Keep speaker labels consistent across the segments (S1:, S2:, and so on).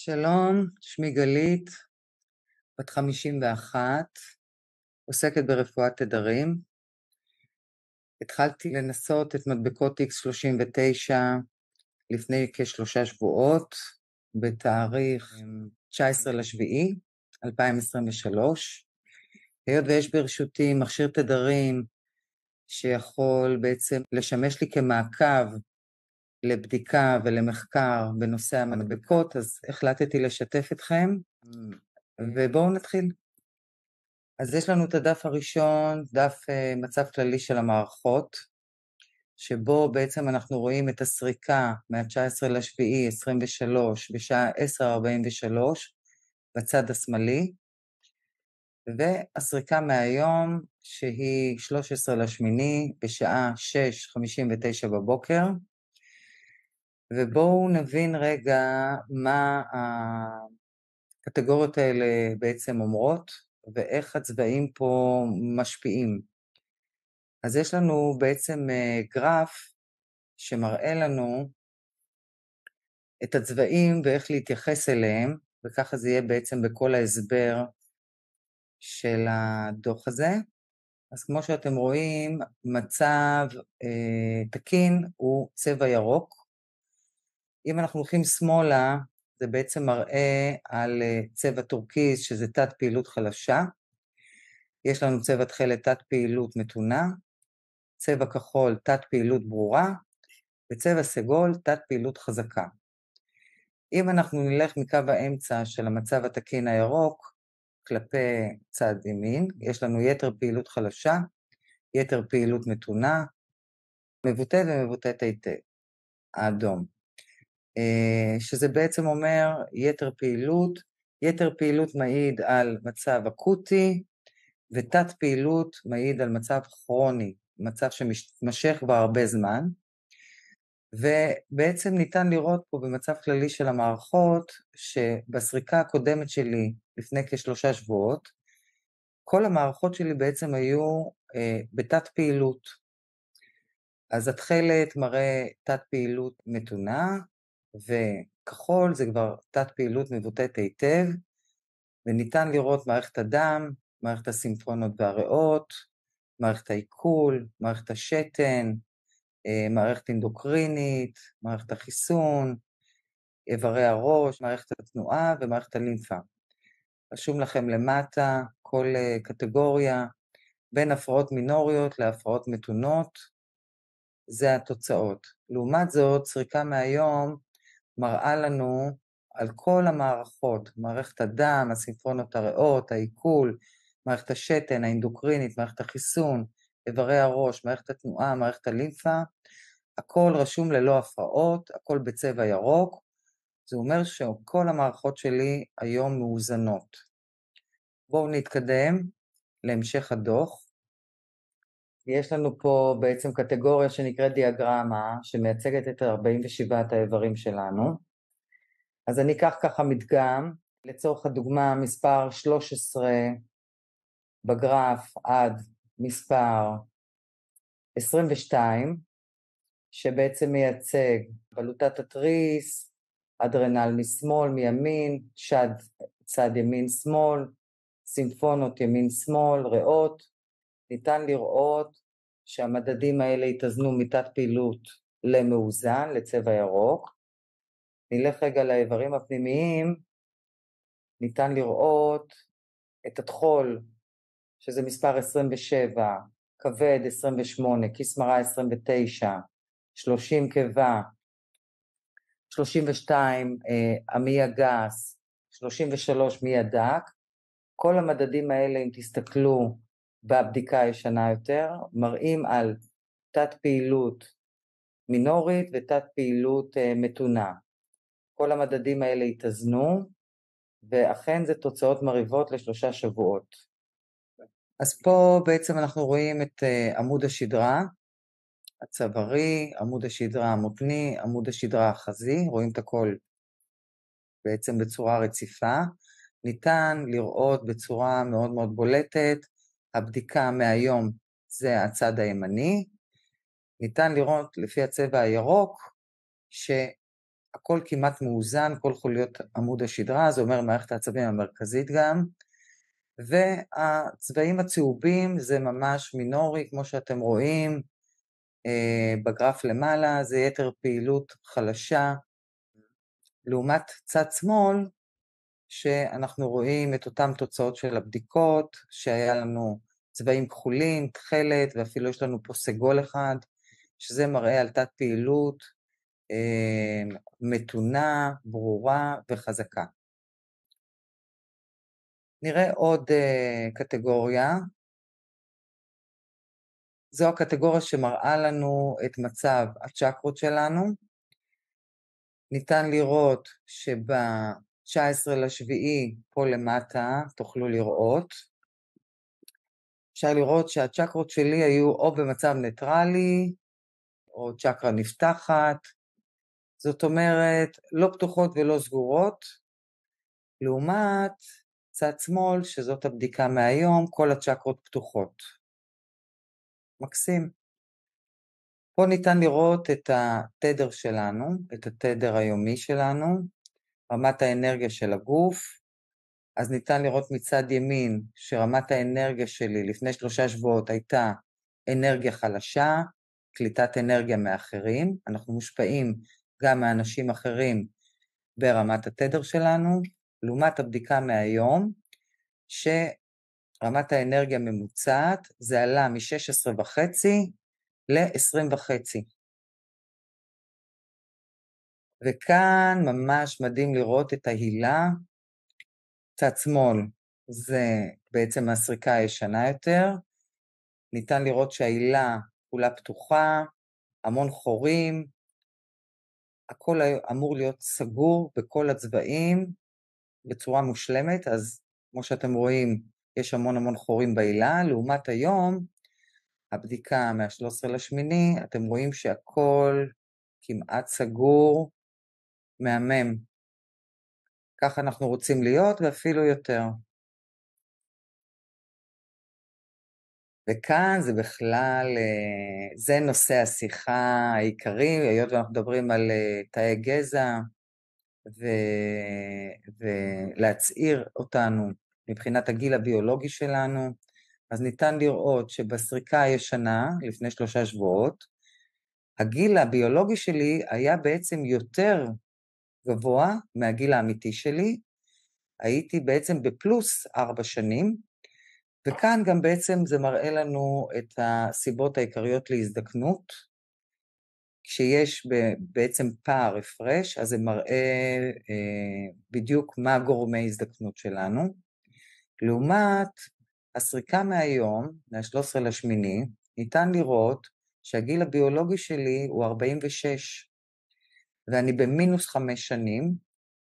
S1: שלום, שמי גלית, בת 51, עוסקת ברפואת תדרים. התחלתי לנסות את מדבקות X39 לפני כ3 שבועות, בתאריך 19/7/2023. היות ויש ברשותי מכשיר תדרים שיכול בעצם לשמש לי כמעקב לבדיקה ולמחקר בנושא המדבקות, אז החלטתי לשתף אתכם, ובואו נתחיל. אז יש לנו את הדף הראשון, דף מצב כללי של המערכות, שבו בעצם אנחנו רואים את הסריקה מה-19/7/23 בשעה 10:43 בצד השמאלי, והסריקה מהיום שהיא 13/8 בשעה 6:59 בבוקר, ובואו נבין רגע מה הקטגוריות האלה בעצם אומרות, ואיך הצבעים פה משפיעים. אז יש לנו בעצם גרף שמראה לנו את הצבעים ואיך להתייחס אליהם, וככה זה יהיה בעצם בכל ההסבר של הדוח הזה. אז כמו שאתם רואים, מצב תקין הוא צבע ירוק. אם אנחנו הולכים שמאלה, זה בעצם מראה על צבע טורקיז, שזה תת פעילות חלשה. יש לנו צבע תכלת תת פעילות מתונה, צבע כחול תת פעילות ברורה, וצבע סגול תת פעילות חזקה. אם אנחנו נלך מקו האמצע של המצב התקין הירוק, כלפי צד ימין, יש לנו יתר פעילות חלשה, יתר פעילות מתונה, מבוטאת ומבוטאת היטב, האדום. שזה בעצם אומר יתר פעילות מעיד על מצב אקוטי, ותת פעילות מעיד על מצב כרוני, מצב שמשך כבר הרבה זמן, ובעצם ניתן לראות פה במצב כללי של המערכות, שבסריקה הקודמת שלי לפני כ3 שבועות, כל המערכות שלי בעצם היו בתת פעילות. אז התכלת מראה תת פעילות מתונה, וכחול זה כבר תת פעילות מבוטאת היטב, וניתן לראות מערכת הדם, מערכת הסימפונות והריאות, מערכת העיכול, מערכת השתן, מערכת אנדוקרינית, מערכת החיסון, איברי הראש, מערכת התנועה ומערכת הלימפה. רשום לכם למטה כל קטגוריה, בין הפרעות מינוריות להפרעות מתונות, זה התוצאות. לעומת זאת, סריקה מהיום מראה לנו על כל המערכות, מערכת הדם, הסימפונות הריאות, העיכול, מערכת השתן, האנדוקרינית, מערכת החיסון, איברי הראש, מערכת התנועה, מערכת הלימפה, הכל רשום ללא הפרעות, הכל בצבע ירוק, זה אומר שכל המערכות שלי היום מאוזנות. בואו נתקדם להמשך הדוח. יש לנו פה בעצם קטגוריה שנקראת דיאגרמה, שמייצגת את 47 האיברים שלנו. אז אני אקח ככה מדגם, לצורך הדוגמה מספר 13 בגרף עד מספר 22, שבעצם מייצג בלוטת התריס, אדרנל משמאל, מימין, שד צד ימין שמאל, סימפונות ימין שמאל, ריאות. ניתן לראות שהמדדים האלה יתאזנו מתת פעילות למאוזן, לצבע ירוק. נלך רגע לאיברים הפנימיים, ניתן לראות את הטחול, שזה מספר 27, כבד 28, כיס מרה 29, 30 קיבה, 32 המעי הגס, 33 מעי הדק. כל המדדים האלה, אם תסתכלו בבדיקה הישנה יותר, מראים על תת פעילות מינורית ותת פעילות מתונה. כל המדדים האלה התאזנו, ואכן זה תוצאות מרהיבות ל3 שבועות. אז פה בעצם אנחנו רואים את עמוד השדרה, הצווארי, עמוד השדרה המותני, עמוד השדרה החזי, רואים את הכל בעצם בצורה רציפה. ניתן לראות בצורה מאוד מאוד בולטת, הבדיקה מהיום זה הצד הימני, ניתן לראות לפי הצבע הירוק, הכל כמעט מאוזן, כל חוליות עמוד השדרה, זה אומר מערכת העצבים המרכזית גם, והצבעים הצהובים זה ממש מינורי, כמו שאתם רואים, בגרף למעלה, זה יתר פעילות חלשה, לעומת צד שמאל, שאנחנו רואים את אותן תוצאות של הבדיקות, שהיה לנו צבעים כחולים, תכלת, ואפילו יש לנו פה סגול אחד, שזה מראה על תת פעילות מתונה, ברורה וחזקה. נראה עוד קטגוריה. זו הקטגוריה שמראה לנו את מצב הצ'קרות שלנו. ניתן לראות שב-19 לשביעי פה למטה, תוכלו לראות, אפשר לראות שהצ'קרות שלי היו או במצב ניטרלי, או צ'קרה נפתחת, זאת אומרת, לא פתוחות ולא סגורות, לעומת צד שמאל, שזאת הבדיקה מהיום, כל הצ'קרות פתוחות. מקסים. פה ניתן לראות את התדר שלנו, את התדר היומי שלנו, רמת האנרגיה של הגוף, אז ניתן לראות מצד ימין שרמת האנרגיה שלי לפני 3 שבועות הייתה אנרגיה חלשה, קליטת אנרגיה מאחרים, אנחנו מושפעים גם מאנשים אחרים ברמת התדר שלנו, לעומת הבדיקה מהיום, שרמת האנרגיה ממוצעת, זה עלה מ-16.5 ל-20.5. וכאן ממש מדהים לראות את ההילה, צד שמאל זה בעצם הסריקה הישנה יותר, ניתן לראות שההילה כולה פתוחה, המון חורים, הכל אמור להיות סגור בכל הצבעים בצורה מושלמת, אז כמו שאתם רואים יש המון חורים בהילה, לעומת היום הבדיקה מה-13 לשמיני, אתם רואים שהכל כמעט סגור, מהמם. כך אנחנו רוצים להיות ואפילו יותר. וכאן זה בכלל, זה נושא השיחה העיקרי, היות ואנחנו מדברים על תאי גזע, ולהצעיר אותנו מבחינת הגיל הביולוגי שלנו, אז ניתן לראות שבסריקה הישנה, לפני 3 שבועות, הגיל הביולוגי שלי היה בעצם יותר גבוה מהגיל האמיתי שלי, הייתי בעצם בפלוס 4 שנים, וכאן גם בעצם זה מראה לנו את הסיבות העיקריות להזדקנות, כשיש בעצם פער הפרש, אז זה מראה בדיוק מה גורמי הזדקנות שלנו. לעומת הסריקה מהיום, מה-13 לשמיני, ניתן לראות שהגיל הביולוגי שלי הוא 46, ואני במינוס 5 שנים,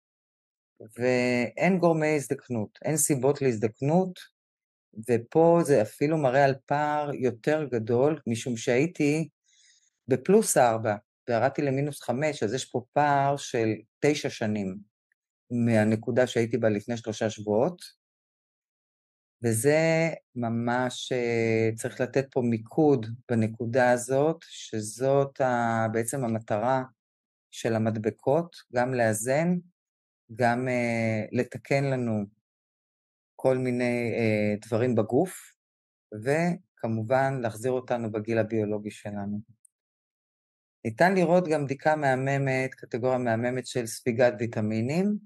S1: ואין גורמי הזדקנות, אין סיבות להזדקנות, ופה זה אפילו מראה על פער יותר גדול, משום שהייתי בפלוס 4, וירדתי למינוס 5, אז יש פה פער של 9 שנים מהנקודה שהייתי בה לפני 3 שבועות, וזה ממש צריך לתת פה מיקוד בנקודה הזאת, שזאת בעצם המטרה של המדבקות, גם לאזן, גם לתקן לנו כל מיני דברים בגוף, וכמובן להחזיר אותנו בגיל הביולוגי שלנו. ניתן לראות גם בדיקה מהממת, קטגוריה מהממת של ספיגת ויטמינים,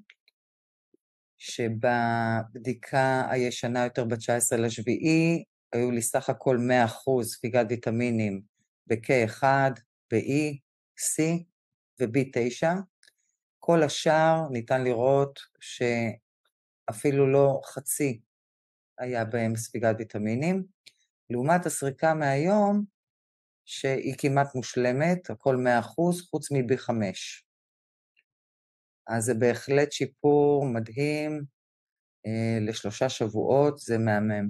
S1: שבבדיקה הישנה יותר ב-19 לשביעי, היו לי סך הכל 100% ספיגת ויטמינים ב-K1, ב-E, C ו-B9. כל השאר ניתן לראות שאפילו לא חצי היה בהם ספיגת ויטמינים, לעומת הסריקה מהיום, שהיא כמעט מושלמת, הכל 100%, חוץ מ-B5. אז זה בהחלט שיפור מדהים, ל3 שבועות, זה מהמם.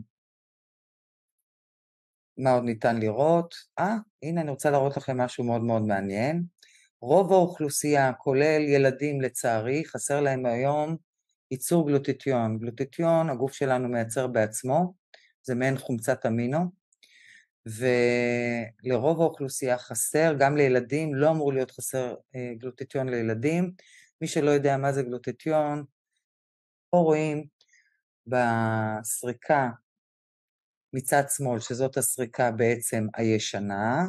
S1: מה עוד ניתן לראות? הנה אני רוצה להראות לכם משהו מאוד מאוד מעניין. רוב האוכלוסייה, כולל ילדים לצערי, חסר להם היום ייצור גלוטיטיון. גלוטיטיון, הגוף שלנו מייצר בעצמו, זה מעין חומצת אמינו, ולרוב האוכלוסייה חסר, גם לילדים, לא אמור להיות חסר גלוטטיון לילדים. מי שלא יודע מה זה גלוטטיון, פה רואים בסריקה מצד שמאל, שזאת הסריקה בעצם הישנה,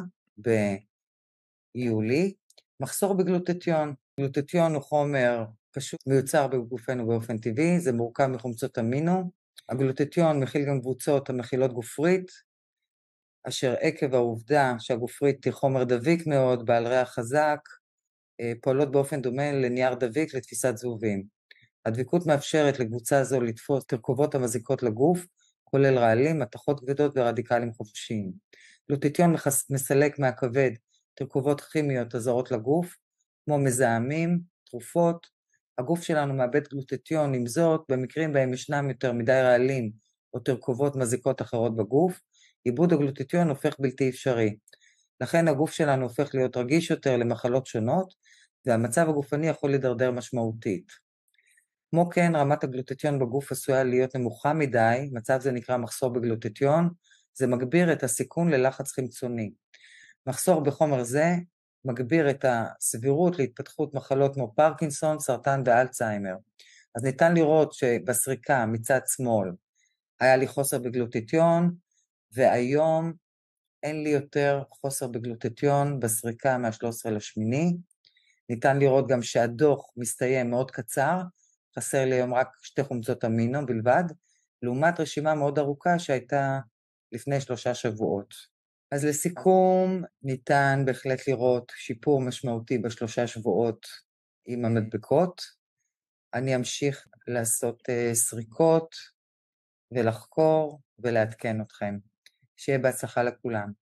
S1: ביולי, מחסור בגלוטטיון. גלוטטיון הוא חומר פשוט מיוצר בגופנו באופן טבעי, זה מורכב מחומצות אמינו. הגלוטטיון מכיל גם קבוצות המכילות גופרית, אשר עקב העובדה שהגופרית היא חומר דביק מאוד, בעל ריח חזק, פועלות באופן דומה לנייר דביק לתפיסת זבובים. הדביקות מאפשרת לקבוצה זו לתפוס תרכובות המזיקות לגוף, כולל רעלים, מתכות כבדות ורדיקלים חופשיים. גלוטטיון מסלק מהכבד תרכובות כימיות הזרות לגוף, כמו מזהמים, תרופות. הגוף שלנו מאבד גלוטטיון, עם זאת, במקרים בהם ישנם יותר מדי רעלים או תרכובות מזיקות אחרות בגוף, עיבוד הגלוטטיון הופך בלתי אפשרי. לכן הגוף שלנו הופך להיות רגיש יותר למחלות שונות, והמצב הגופני יכול להידרדר משמעותית. כמו כן, רמת הגלוטטיון בגוף עשויה להיות נמוכה מדי, מצב זה נקרא מחסור בגלוטטיון, זה מגביר את הסיכון ללחץ חמצוני. מחסור בחומר זה מגביר את הסבירות להתפתחות מחלות כמו פרקינסון, סרטן ואלצהיימר. אז ניתן לראות שבסריקה מצד שמאל היה לי חוסר בגלוטטיון, והיום אין לי יותר חוסר בגלוטטיון בסריקה מה-13/8. ניתן לראות גם שהדוח מסתיים מאוד קצר, חסר לי היום רק 2 חומצות אמינו בלבד, לעומת רשימה מאוד ארוכה שהייתה לפני 3 שבועות. אז לסיכום, ניתן בהחלט לראות שיפור משמעותי ב3 שבועות עם המדבקות. אני אמשיך לעשות סריקות ולחקור ולעדכן אתכם. שיהיה בהצלחה לכולם.